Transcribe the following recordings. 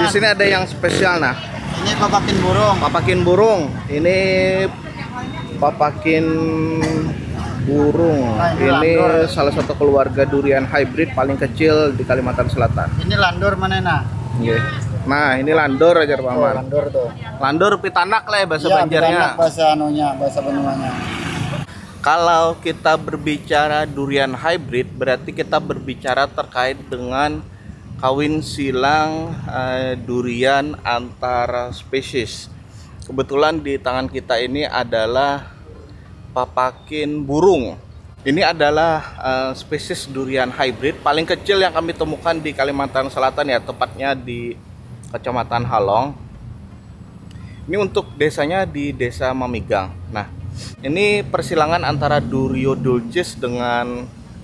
sini ada yang spesial nah. Ini papakin burung. Papakin burung. Ini papakin burung. Nah, ini ini landor. salah satu keluarga durian hybrid paling kecil di Kalimantan Selatan. Ini landor mana nah? Oke. Nah, ini landor aja Pak Oh, Man. landor tuh. Landor pitanak lah ya bahasa Iya, Banjarnya. pitanak bahasa anunya, bahasa Banyuwannya. Kalau kita berbicara durian hybrid, berarti kita berbicara terkait dengan kawin silang durian antar spesies. Kebetulan di tangan kita ini adalah papakin burung. Ini adalah spesies durian hybrid paling kecil yang kami temukan di Kalimantan Selatan ya, tepatnya di Kecamatan Halong. Ini untuk desanya di Desa Mamigang. Nah, ini persilangan antara Durio dulcis dengan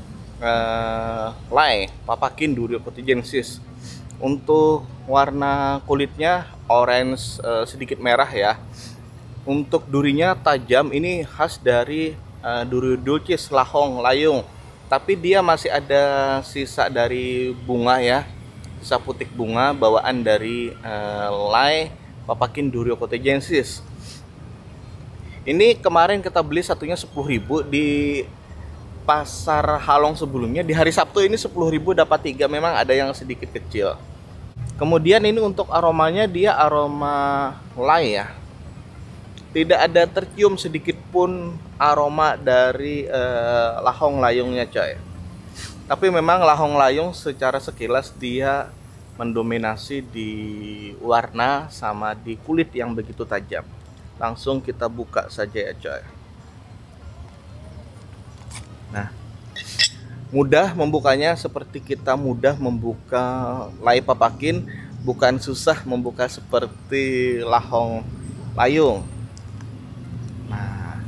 Lai, papakin Durio cotigensis. Untuk warna kulitnya orange sedikit merah ya. Untuk durinya tajam, ini khas dari Durio dulcis lahong layung. Tapi dia masih ada sisa dari bunga ya, sisa putik bunga bawaan dari Lai, papakin Durio cotigensis. Ini kemarin kita beli satunya 10.000 di pasar Halong sebelumnya. Di hari Sabtu ini 10.000 dapat 3, memang ada yang sedikit kecil. Kemudian ini untuk aromanya, dia aroma Lai ya. Tidak ada tercium sedikit pun aroma dari lahong layungnya coy. Tapi memang lahong layung secara sekilas dia mendominasi di warna sama di kulit yang begitu tajam. Langsung kita buka saja ya coy. Nah, mudah membukanya seperti kita mudah membuka Lai papakin, bukan susah membuka seperti lahong layung. Nah,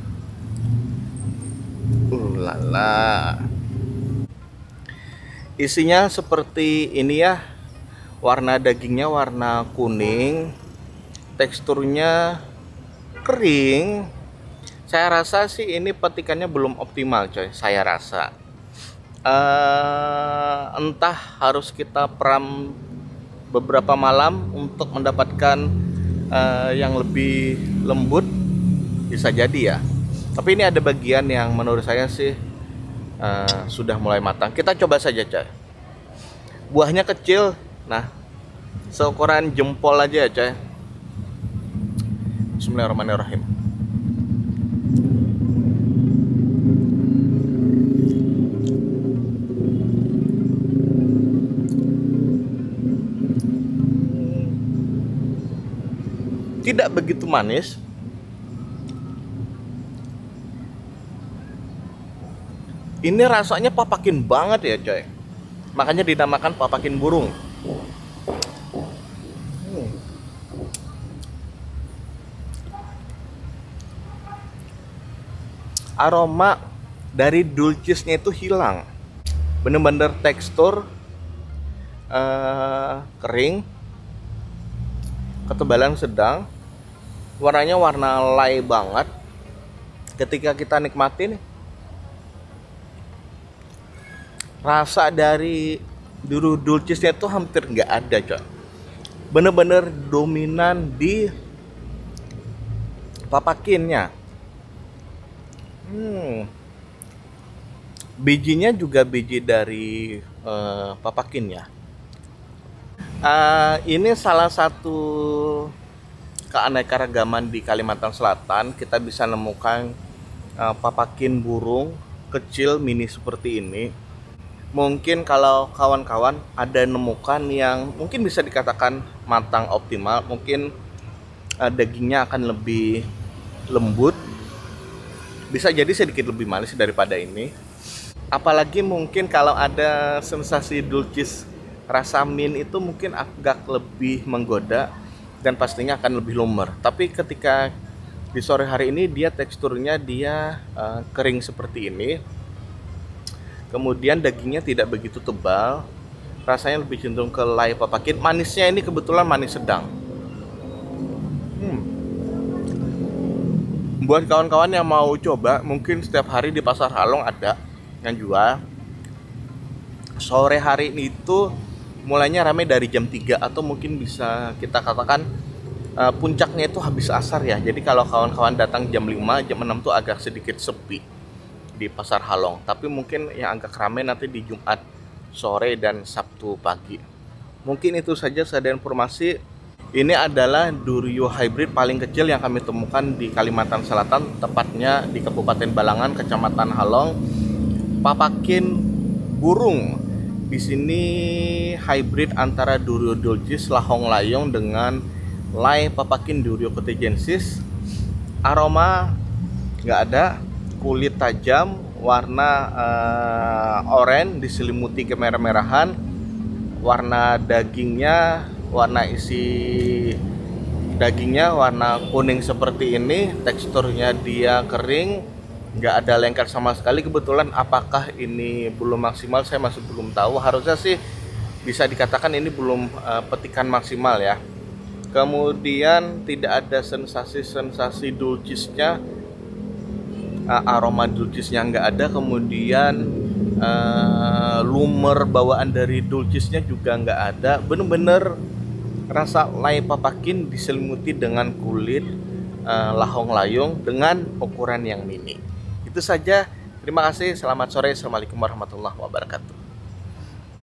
lala. Isinya seperti ini ya. Warna dagingnya warna kuning, teksturnya kering. Saya rasa sih ini petikannya belum optimal coy, saya rasa. Entah harus kita peram beberapa malam untuk mendapatkan yang lebih lembut, bisa jadi ya. Tapi ini ada bagian yang menurut saya sih sudah mulai matang. Kita coba saja coy. Buahnya kecil, nah seukuran jempol aja ya coy. Bismillahirrahmanirrahim. Tidak begitu manis. Ini rasanya papakin banget ya coy. Makanya dinamakan papakin burung. Aroma dari dulcisnya itu hilang. Bener-bener tekstur kering, ketebalan sedang, warnanya warna Lai banget. Ketika kita nikmatin, rasa dari Durio dulcisnya itu hampir nggak ada coy. Bener-bener dominan di papakinnya. Bijinya juga biji dari papakinnya. Ini salah satu keanekaragaman di Kalimantan Selatan. Kita bisa nemukan papakin burung kecil mini seperti ini. Mungkin kalau kawan-kawan ada nemukan yang mungkin bisa dikatakan matang optimal, mungkin dagingnya akan lebih lembut, bisa jadi sedikit lebih manis daripada ini. Apalagi mungkin kalau ada sensasi dulcis rasa mint itu mungkin agak lebih menggoda dan pastinya akan lebih lumer. Tapi ketika di sore hari ini dia teksturnya dia kering seperti ini. Kemudian dagingnya tidak begitu tebal, rasanya lebih cenderung ke Lai papakin. Manisnya ini kebetulan manis sedang. Buat kawan-kawan yang mau coba, mungkin setiap hari di pasar Halong ada yang jual. Sore hari itu mulainya ramai dari jam 3 atau mungkin bisa kita katakan puncaknya itu habis asar ya. Jadi kalau kawan-kawan datang jam 5, jam 6 tuh agak sedikit sepi di Pasar Halong. Tapi mungkin yang agak ramai nanti di Jumat sore dan Sabtu pagi. Mungkin itu saja saya informasi. Ini adalah Durio hybrid paling kecil yang kami temukan di Kalimantan Selatan, tepatnya di Kabupaten Balangan, Kecamatan Halong. Papakin burung. Di sini hybrid antara Durio dulcis lahong layong dengan Lai papakin Durio cotegensis. Aroma nggak ada, kulit tajam, warna oranye diselimuti kemerah-merahan, warna dagingnya, warna isi dagingnya warna kuning seperti ini, teksturnya dia kering, nggak ada lengket sama sekali. Kebetulan apakah ini belum maksimal saya masih belum tahu. Harusnya sih bisa dikatakan ini belum petikan maksimal ya. Kemudian tidak ada sensasi dulcisnya, aroma dulcisnya nggak ada. Kemudian lumer bawaan dari dulcisnya juga nggak ada. Bener-bener rasa Lai papakin diselimuti dengan kulit lahong layong dengan ukuran yang mini. Itu saja, terima kasih, selamat sore, assalamualaikum warahmatullahi wabarakatuh.